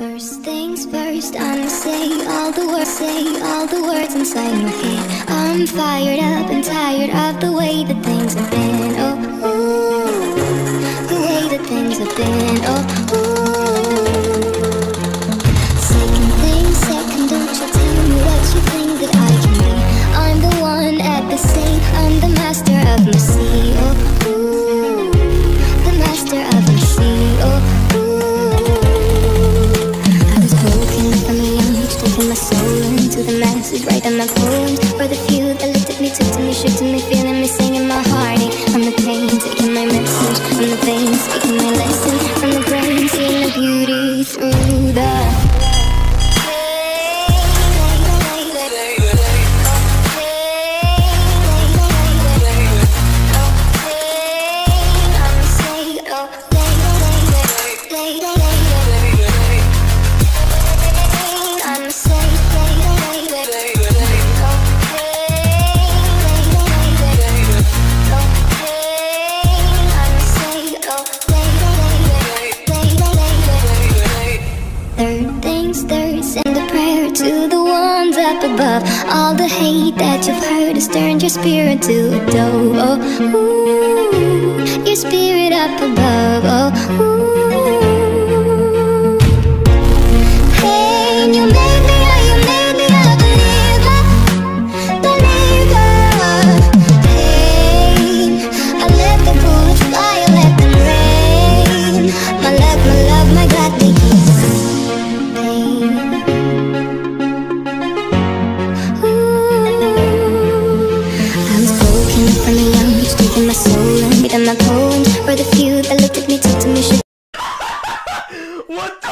First things first, I'ma say all the words inside my head. I'm fired up and tired of the way that things have been. Oh, ooh, the way that things have been. Oh, ooh. Second thing, second, don't you tell me what you think that I can be. I'm the one at the sea, I'm the master of my sea. Oh, ooh, the master of my sea. Oh, my soul into the masses, writing my poems for the few that looked at me, took to me, shook to me, feeling me, singing my heartache. From the pain, taking my message, from the vein, speaking my lesson, from the brain, seeing the beauty through the above. All the hate that you've heard has turned your spirit to a dove. Oh, ooh, your spirit up above. Oh, ooh. Hey, you made me a believer, believer. Hey, I let the bullets fly, I let them rain. My love, my God, they ease pain. From a young age, taking my soul and reading my poems for the few that looked at me, took to me. What the